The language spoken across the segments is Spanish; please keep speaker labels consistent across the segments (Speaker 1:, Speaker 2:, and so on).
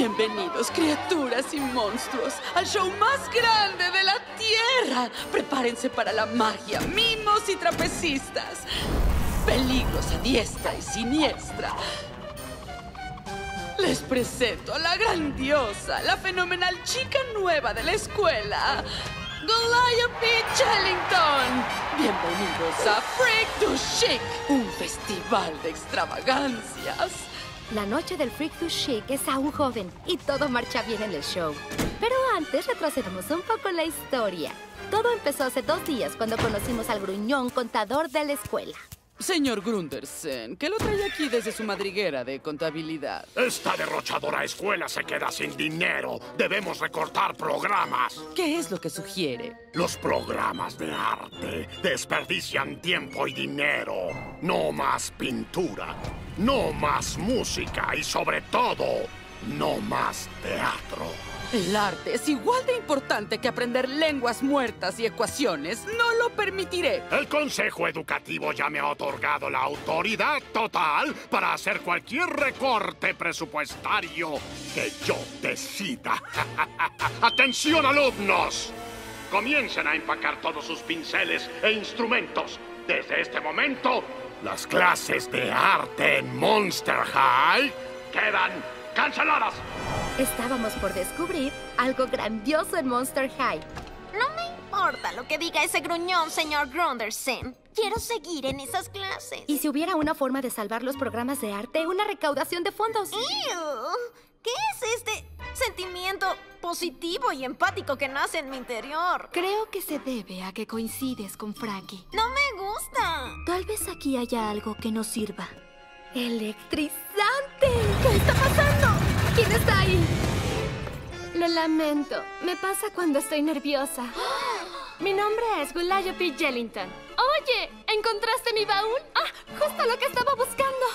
Speaker 1: Bienvenidos, criaturas y monstruos, al show más grande de la Tierra. Prepárense para la magia, mimos y trapecistas. Peligros a diestra y siniestra. Les presento a la grandiosa, la fenomenal chica nueva de la escuela, Calliope Jellington. Bienvenidos a Freak to Chic, un festival de extravagancias.
Speaker 2: La noche del Freak to Chic es aún joven y todo marcha bien en el show. Pero antes retrocedamos un poco la historia. Todo empezó hace 2 días cuando conocimos al gruñón contador de la escuela.
Speaker 1: Señor Grundersen, ¿qué lo trae aquí desde su madriguera de contabilidad?
Speaker 3: Esta derrochadora escuela se queda sin dinero. Debemos recortar programas.
Speaker 1: ¿Qué es lo que sugiere?
Speaker 3: Los programas de arte desperdician tiempo y dinero. No más pintura, no más música y sobre todo, no más teatro.
Speaker 1: El arte es igual de importante que aprender lenguas muertas y ecuaciones. No lo permitiré.
Speaker 3: El Consejo Educativo ya me ha otorgado la autoridad total para hacer cualquier recorte presupuestario que yo decida. ¡Atención, alumnos! Comiencen a empacar todos sus pinceles e instrumentos. Desde este momento, las clases de arte en Monster High quedan canceladas.
Speaker 2: Estábamos por descubrir algo grandioso en Monster High.
Speaker 4: No me importa lo que diga ese gruñón, señor Grundersen. Quiero seguir en esas clases.
Speaker 2: Y si hubiera una forma de salvar los programas de arte, una recaudación de fondos.
Speaker 4: ¡Ew! ¿Qué es este sentimiento positivo y empático que nace en mi interior?
Speaker 5: Creo que se debe a que coincides con Frankie.
Speaker 4: No me gusta.
Speaker 5: Tal vez aquí haya algo que nos sirva.
Speaker 2: ¡Electrizante! ¿Qué está pasando? ¿Quién está ahí?
Speaker 6: Lo lamento. Me pasa cuando estoy nerviosa. Mi nombre es Calliope Jellington. Oye, ¿encontraste mi baúl? ¡Ah! Justo lo que estaba buscando.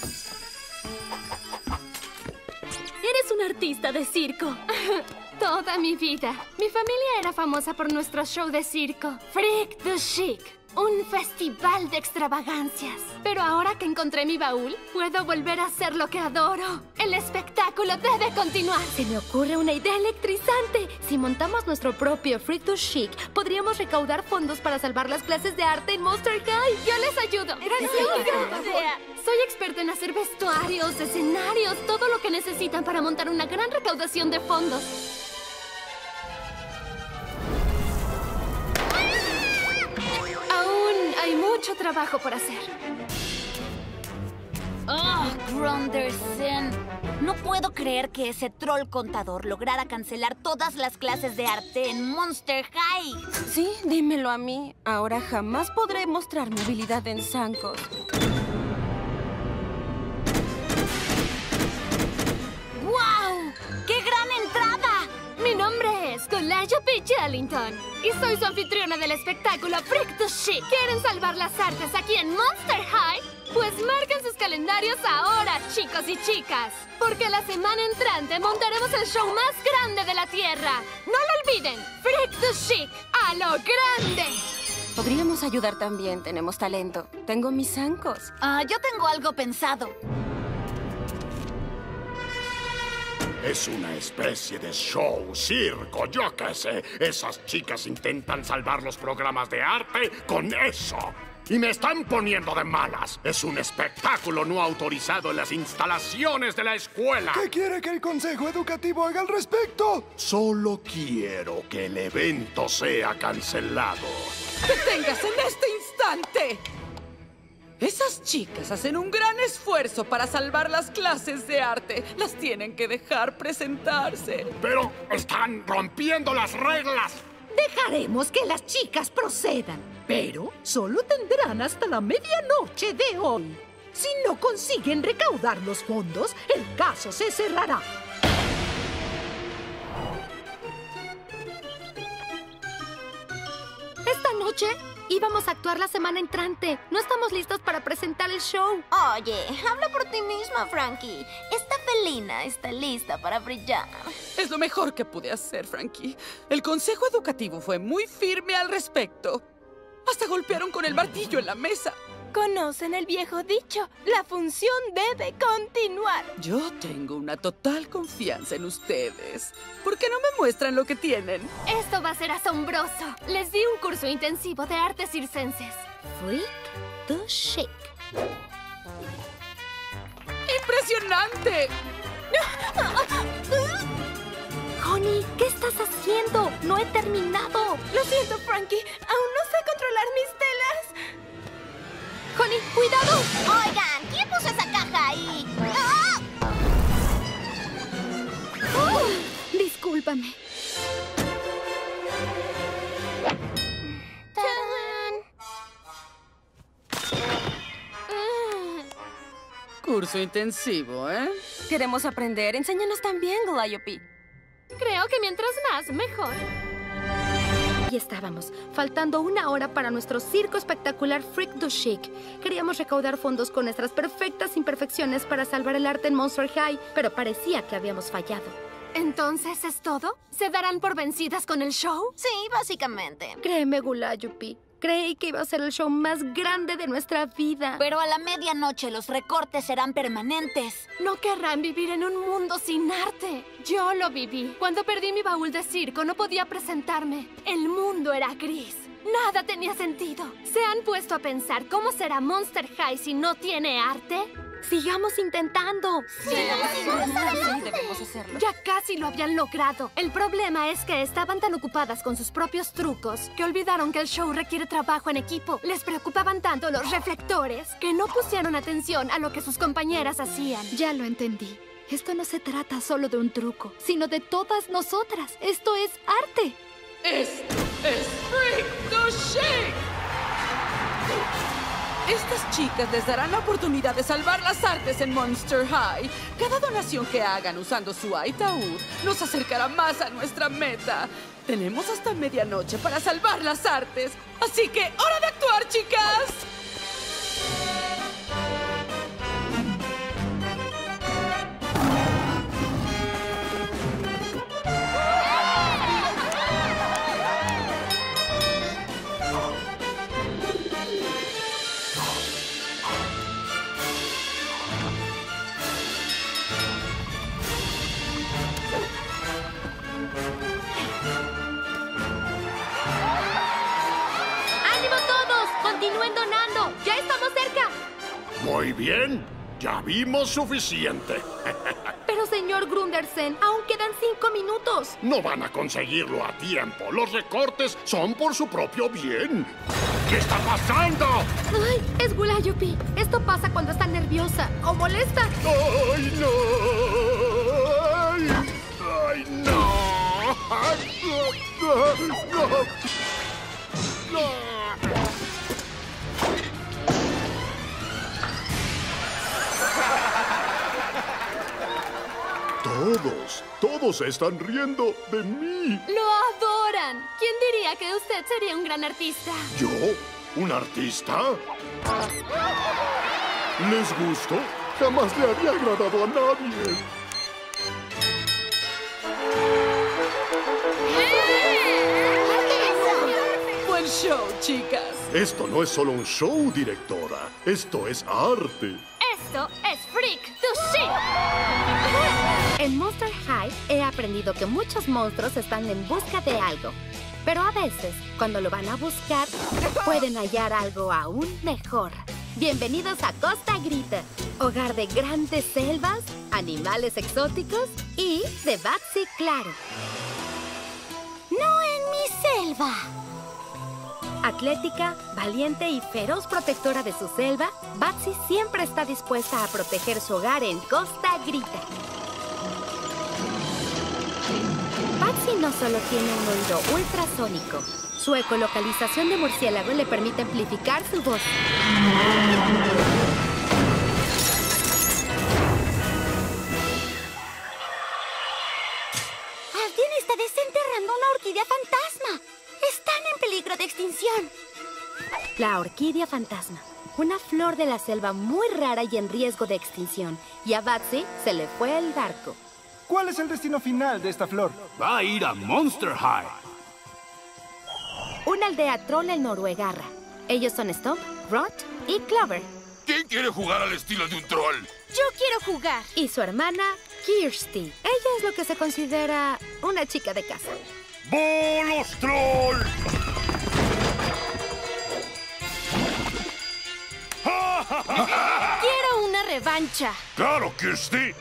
Speaker 5: Eres un artista de circo.
Speaker 6: Toda mi vida. Mi familia era famosa por nuestro show de circo, Freak to Chic. Un festival de extravagancias. Pero ahora que encontré mi baúl, puedo volver a hacer lo que adoro. El espectáculo debe continuar.
Speaker 2: Se me ocurre una idea electrizante. Si montamos nuestro propio Freak to Chic, podríamos recaudar fondos para salvar las clases de arte en Monster High.
Speaker 6: Yo les ayudo. Soy experta en hacer vestuarios, escenarios, todo lo que necesitan para montar una gran recaudación de fondos. Hay mucho trabajo por hacer.
Speaker 4: ¡Oh, Grundersen! No puedo creer que ese troll contador lograra cancelar todas las clases de arte en Monster High.
Speaker 5: Sí, dímelo a mí. Ahora jamás podré mostrar mi habilidad en zancos.
Speaker 4: ¡Guau! ¡Qué gran entrada!
Speaker 6: Mi nombre es Calliope Jellington y soy su anfitriona del espectáculo Freak to Chic. ¿Quieren salvar las artes aquí en Monster High? Pues marquen sus calendarios ahora, chicos y chicas. Porque la semana entrante montaremos el show más grande de la Tierra. ¡No lo olviden! Freak to Chic, ¡a lo grande!
Speaker 5: Podríamos ayudar también, tenemos talento. Tengo mis zancos.
Speaker 4: Yo tengo algo pensado.
Speaker 3: Es una especie de show, circo, yo qué sé. Esas chicas intentan salvar los programas de arte con eso. Y me están poniendo de malas. Es un espectáculo no autorizado en las instalaciones de la escuela.
Speaker 7: ¿Qué quiere que el Consejo Educativo haga al respecto?
Speaker 3: Solo quiero que el evento sea cancelado.
Speaker 1: ¡Deténgase en este instante! Esas chicas hacen un gran esfuerzo para salvar las clases de arte. Las tienen que dejar presentarse.
Speaker 3: Pero están rompiendo las reglas.
Speaker 8: Dejaremos que las chicas procedan, pero solo tendrán hasta la medianoche de hoy. Si no consiguen recaudar los fondos, el caso se cerrará.
Speaker 2: Esta noche íbamos a actuar la semana entrante. No estamos listos para presentar el show.
Speaker 4: Oye, habla por ti misma, Frankie. Esta felina está lista para brillar.
Speaker 1: Es lo mejor que pude hacer, Frankie. El Consejo Educativo fue muy firme al respecto. Hasta golpearon con el martillo en la mesa.
Speaker 5: Conocen el viejo dicho, la función debe continuar.
Speaker 1: Yo tengo una total confianza en ustedes. ¿Por qué no me muestran lo que tienen?
Speaker 6: Esto va a ser asombroso. Les di un curso intensivo de artes circenses.
Speaker 2: Freak the Chic.
Speaker 1: ¡Impresionante!
Speaker 2: Honey, ¿qué estás haciendo? No he terminado.
Speaker 5: Lo siento, Frankie. Aún no sé controlar mis telas.
Speaker 2: Honey, cuidado.
Speaker 4: Oigan, ¿quién puso esa caja ahí?
Speaker 2: Discúlpame.
Speaker 1: Curso intensivo, ¿eh?
Speaker 5: Queremos aprender. Enséñanos también, Calliope.
Speaker 6: Creo que mientras más, mejor.
Speaker 2: Y estábamos, faltando 1 hora para nuestro circo espectacular Freak the Chic. Queríamos recaudar fondos con nuestras perfectas imperfecciones para salvar el arte en Monster High, pero parecía que habíamos fallado.
Speaker 6: ¿Entonces es todo? ¿Se darán por vencidas con el show?
Speaker 4: Sí, básicamente.
Speaker 2: Créeme, Calliope. Creí que iba a ser el show más grande de nuestra vida.
Speaker 4: Pero a la medianoche los recortes serán permanentes.
Speaker 6: No querrán vivir en un mundo sin arte. Yo lo viví. Cuando perdí mi baúl de circo no podía presentarme. El mundo era gris. Nada tenía sentido. ¿Se han puesto a pensar cómo será Monster High si no tiene arte?
Speaker 2: Sigamos intentando.
Speaker 5: Sí, debemos hacerlo.
Speaker 6: Ya casi lo habían logrado. El problema es que estaban tan ocupadas con sus propios trucos que olvidaron que el show requiere trabajo en equipo. Les preocupaban tanto los reflectores que no pusieron atención a lo que sus compañeras hacían.
Speaker 2: Ya lo entendí. Esto no se trata solo de un truco, sino de todas nosotras. Esto es arte.
Speaker 1: ¡Esto es Freak the Chic! Estas chicas les darán la oportunidad de salvar las artes en Monster High. Cada donación que hagan usando su ataúd nos acercará más a nuestra meta. Tenemos hasta medianoche para salvar las artes. Así que, ¡hora de actuar, chicas!
Speaker 2: ¡Continúen donando! ¡Ya estamos cerca!
Speaker 3: Muy bien. Ya vimos suficiente.
Speaker 2: Pero, señor Grundersen, aún quedan 5 minutos.
Speaker 3: No van a conseguirlo a tiempo. Los recortes son por su propio bien. ¿Qué está pasando?
Speaker 2: ¡Ay! Es Calliope. Esto pasa cuando está nerviosa o molesta.
Speaker 3: ¡Ay, no! ¡Ay, no! ¡Ay, no! Todos están riendo de mí.
Speaker 6: ¡Lo adoran! ¿Quién diría que usted sería un gran artista?
Speaker 3: ¿Yo? ¿Un artista? ¿Les gusto? Jamás le había agradado a nadie.
Speaker 1: ¡Buen show, chicas!
Speaker 3: Esto no es solo un show, directora. Esto es arte.
Speaker 6: Esto es Freak the Chic.
Speaker 2: En Monster High he aprendido que muchos monstruos están en busca de algo. Pero a veces, cuando lo van a buscar, pueden hallar algo aún mejor. Bienvenidos a Costa Grita, hogar de grandes selvas, animales exóticos y de Batsy Claro.
Speaker 4: ¡No en mi selva!
Speaker 2: Atlética, valiente y feroz protectora de su selva, Batsy siempre está dispuesta a proteger su hogar en Costa Grita. Batsy no solo tiene un oído ultrasónico, su ecolocalización de murciélago le permite amplificar su voz.
Speaker 4: Alguien está desenterrando una orquídea fantasma. Están en peligro de extinción.
Speaker 2: La orquídea fantasma, una flor de la selva muy rara y en riesgo de extinción. Y a Batsy se le fue el barco.
Speaker 7: ¿Cuál es el destino final de esta flor?
Speaker 9: Va a ir a Monster High.
Speaker 2: Una aldea troll en Noruegarra. Ellos son Stomp, Rod y Clover.
Speaker 9: ¿Quién quiere jugar al estilo de un troll?
Speaker 5: Yo quiero jugar.
Speaker 2: Y su hermana, Kirsty. Ella es lo que se considera una chica de casa.
Speaker 3: ¡Bolos troll!
Speaker 5: Quiero una revancha.
Speaker 3: ¡Claro, Kirsty!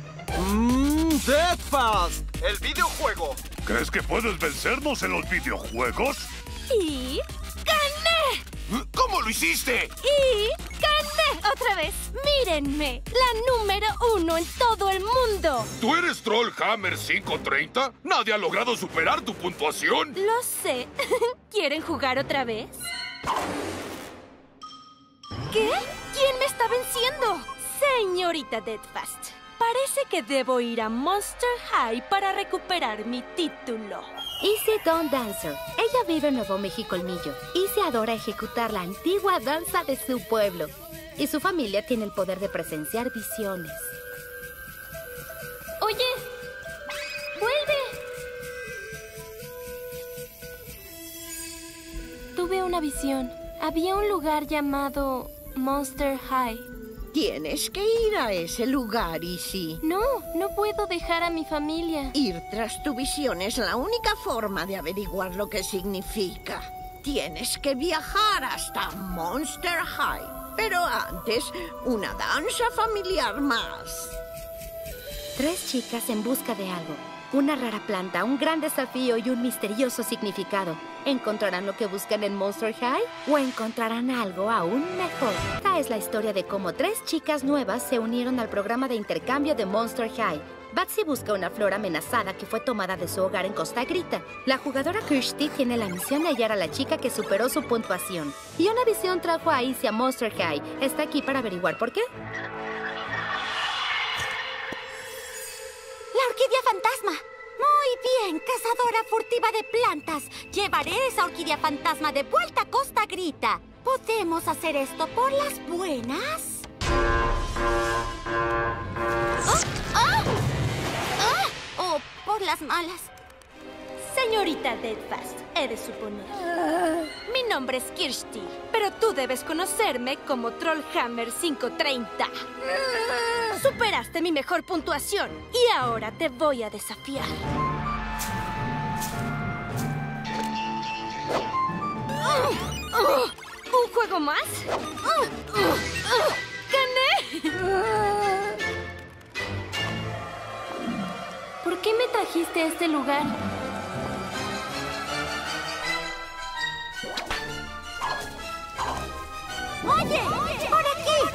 Speaker 7: Deathfast, el videojuego.
Speaker 3: ¿Crees que puedes vencernos en los videojuegos?
Speaker 5: Y gané.
Speaker 9: ¿Cómo lo hiciste?
Speaker 5: Y gané otra vez. Mírenme, la número 1 en todo el mundo.
Speaker 9: ¿Tú eres Trollhammer 530? ¿Nadie ha logrado superar tu puntuación?
Speaker 5: Lo sé. ¿Quieren jugar otra vez? ¿Qué? ¿Quién me está venciendo? Señorita Deathfast, parece que debo ir a Monster High para recuperar mi título.
Speaker 2: Izzy Dawn Dancer. Ella vive en Nuevo México Colmillo. Izzy adora ejecutar la antigua danza de su pueblo. Y su familia tiene el poder de presenciar visiones.
Speaker 5: Oye, vuelve. Tuve una visión. Había un lugar llamado Monster High.
Speaker 8: Tienes que ir a ese lugar, Izzy.
Speaker 5: No puedo dejar a mi familia.
Speaker 8: Ir tras tu visión es la única forma de averiguar lo que significa. Tienes que viajar hasta Monster High. Pero antes, una danza familiar más.
Speaker 2: 3 chicas en busca de algo. Una rara planta, un gran desafío y un misterioso significado. ¿Encontrarán lo que buscan en Monster High? ¿O encontrarán algo aún mejor? Esta es la historia de cómo 3 chicas nuevas se unieron al programa de intercambio de Monster High. Batsy busca una flor amenazada que fue tomada de su hogar en Costa Grita. La jugadora Kirsty tiene la misión de hallar a la chica que superó su puntuación. Y una visión trajo a Izzy a Monster High. Está aquí para averiguar por qué.
Speaker 4: ¡La orquídea fantasma! Muy bien, cazadora furtiva de plantas. Llevaré esa orquídea fantasma de vuelta a Costa Grita. ¿Podemos hacer esto por las buenas? ¿O por las malas?
Speaker 5: Señorita Deathfast, he de suponer. Mi nombre es Kirsty, pero tú debes conocerme como Trollhammer 530. Superaste mi mejor puntuación y ahora te voy a desafiar. ¿Un juego más? ¡Gané! ¿Por qué me trajiste a este lugar?
Speaker 4: ¡Oye! ¡Por aquí!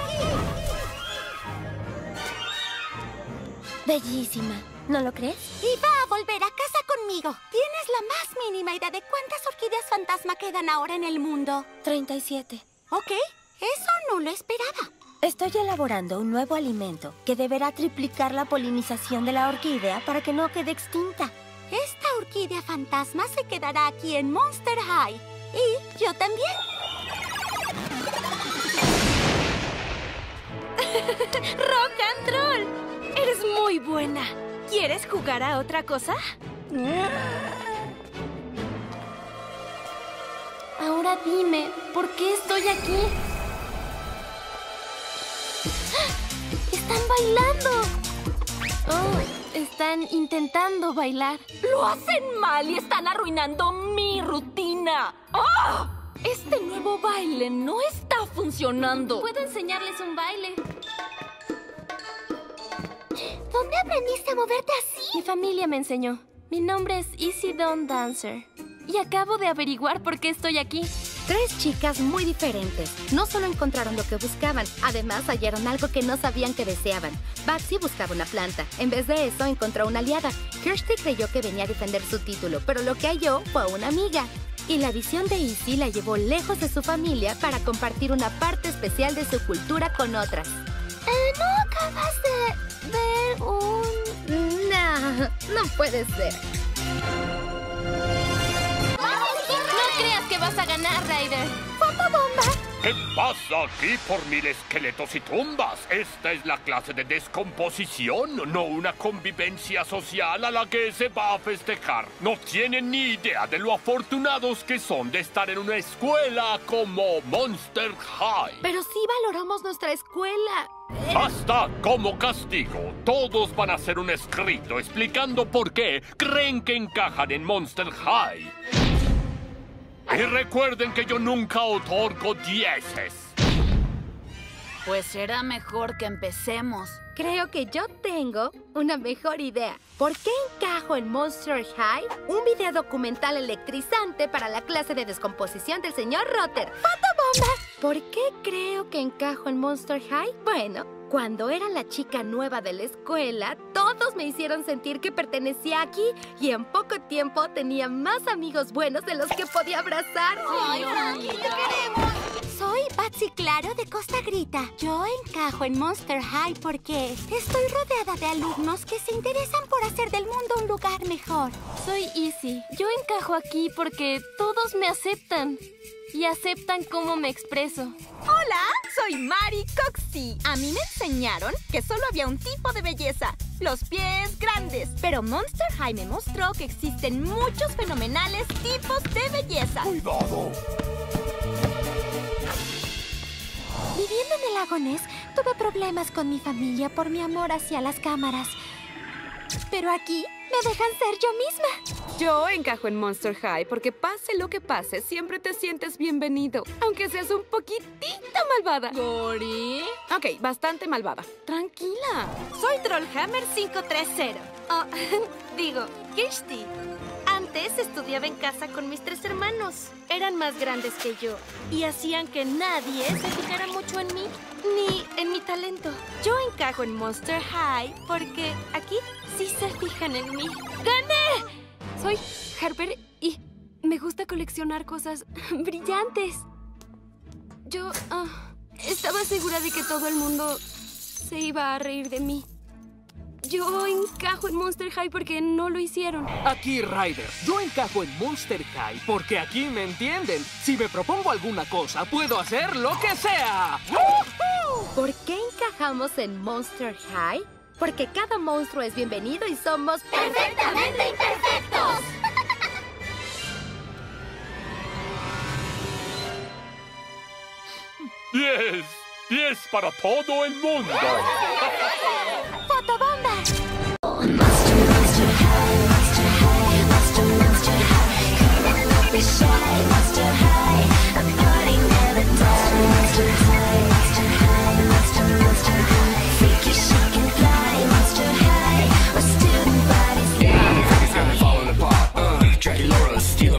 Speaker 2: Bellísima, ¿no lo crees?
Speaker 4: Y va a volver a casa conmigo. ¿Tienes la más mínima idea de cuántas orquídeas fantasma quedan ahora en el mundo?
Speaker 2: 37.
Speaker 4: Ok, eso no lo esperaba.
Speaker 10: Estoy elaborando un nuevo alimento que deberá triplicar la polinización de la orquídea para que no quede extinta.
Speaker 4: Esta orquídea fantasma se quedará aquí en Monster High. Y yo también.
Speaker 5: ¡Rock and roll! ¡Eres muy buena! ¿Quieres jugar a otra cosa? Ahora dime, ¿por qué estoy aquí? ¡Están bailando! Oh, están intentando bailar.
Speaker 6: ¡Lo hacen mal y están arruinando mi rutina! ¡Oh! Este nuevo baile no está funcionando.
Speaker 5: Puedo enseñarles un baile.
Speaker 4: ¿Dónde aprendiste a moverte así?
Speaker 5: Mi familia me enseñó. Mi nombre es Izzy Dawn Dancer. Y acabo de averiguar por qué estoy aquí.
Speaker 2: 3 chicas muy diferentes. No solo encontraron lo que buscaban, además hallaron algo que no sabían que deseaban. Batsy buscaba una planta. En vez de eso, encontró una aliada. Kirsty creyó que venía a defender su título, pero lo que halló fue una amiga. Y la visión de Izzy la llevó lejos de su familia para compartir una parte especial de su cultura con otras.
Speaker 4: ¿No acabas de ver un...?
Speaker 2: No puede ser.
Speaker 5: No creas que vas a ganar, Ryder.
Speaker 4: ¡Fotobomba!
Speaker 9: ¿Qué pasa aquí por mil esqueletos y tumbas? Esta es la clase de descomposición, no una convivencia social a la que se va a festejar. No tienen ni idea de lo afortunados que son de estar en una escuela como Monster High.
Speaker 2: Pero sí valoramos nuestra escuela.
Speaker 9: Hasta como castigo, todos van a hacer un escrito explicando por qué creen que encajan en Monster High. Y recuerden que yo nunca otorgo 10.
Speaker 1: Pues será mejor que empecemos.
Speaker 2: Creo que yo tengo una mejor idea. ¿Por qué encajo en Monster High? Un video documental electrizante para la clase de descomposición del señor Rotter. ¡Fotobomba! ¿Por qué creo que encajo en Monster High? Bueno, cuando era la chica nueva de la escuela, todos me hicieron sentir que pertenecía aquí y en poco tiempo tenía más amigos buenos de los que podía abrazar.
Speaker 4: ¡Ay, Frankie, te queremos! Soy Patsy Claro de Costa Grita. Yo encajo en Monster High porque estoy rodeada de alumnos que se interesan por hacer del mundo un lugar mejor.
Speaker 6: Soy Izzy. Yo encajo aquí porque todos me aceptan. Y aceptan cómo me expreso.
Speaker 5: Hola, soy Mari Coxie. A mí me enseñaron que solo había un tipo de belleza, los pies grandes. Pero Monster High me mostró que existen muchos fenomenales tipos de belleza.
Speaker 9: ¡Cuidado!
Speaker 4: Viviendo en el lago Ness, tuve problemas con mi familia por mi amor hacia las cámaras. Pero aquí me dejan ser yo misma.
Speaker 1: Yo encajo en Monster High porque pase lo que pase, siempre te sientes bienvenido. Aunque seas un poquitito malvada. ¿Gori? Ok, bastante malvada. Tranquila.
Speaker 5: Soy Trollhammer 530.
Speaker 6: Oh, digo, Kirsty. Antes estudiaba en casa con mis 3 hermanos. Eran más grandes que yo y hacían que nadie se fijara mucho en mí ni en mi talento. Yo encajo en Monster High porque aquí sí se fijan en mí. ¡Gané! Soy Harper y me gusta coleccionar cosas brillantes. Yo estaba segura de que todo el mundo se iba a reír de mí. Yo encajo en Monster High porque no lo hicieron.
Speaker 11: Aquí, Ryder. Yo encajo en Monster High porque aquí me entienden. Si me propongo alguna cosa, puedo hacer lo que sea.
Speaker 2: ¿Por qué encajamos en Monster High? Porque cada monstruo es bienvenido y somos
Speaker 4: ¡perfectamente imperfectos!
Speaker 9: 10. 10 para todo el mundo.
Speaker 4: ¡Fotobomba!
Speaker 12: Monster high, monster high, monster high. Be shy.